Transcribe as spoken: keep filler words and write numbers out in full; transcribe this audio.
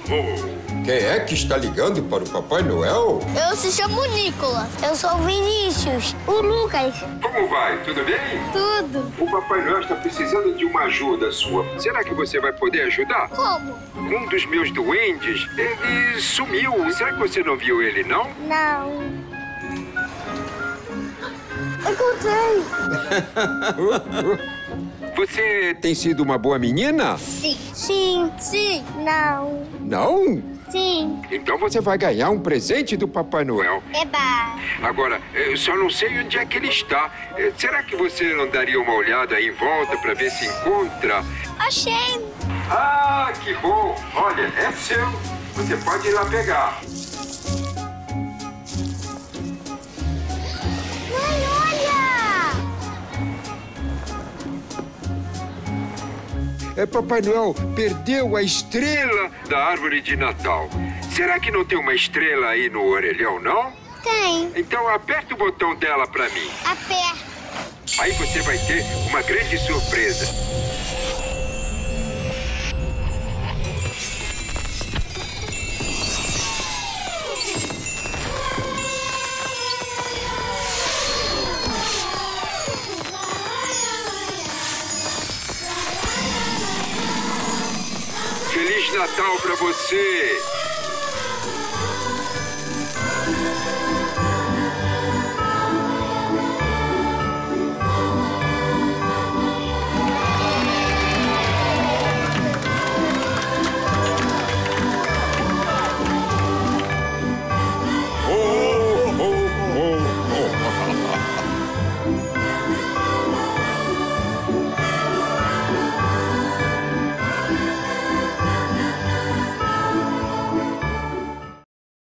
Quem é que está ligando para o Papai Noel? Eu se chamo Nicolas. Eu sou o Vinícius. O Lucas. Como vai? Tudo bem? Tudo. O Papai Noel está precisando de uma ajuda sua. Será que você vai poder ajudar? Como? Um dos meus duendes, ele sumiu. Será que você não viu ele, não? Não. Encontrei. Você tem sido uma boa menina? Sim. Sim. Sim. Não. Não? Sim. Então você vai ganhar um presente do Papai Noel. Eba. Agora, eu só não sei onde é que ele está. Eh, Será que você não daria uma olhada aí em volta para ver se encontra? Achei. Ah, que bom! Olha, é seu. Você pode ir lá pegar. Mãe, olha! É, Papai Noel perdeu a estrela da árvore de Natal. Será que não tem uma estrela aí no orelhão, não? Tem. Então aperta o botão dela para mim. Aperta. Aí você vai ter uma grande surpresa. Feliz Natal para você!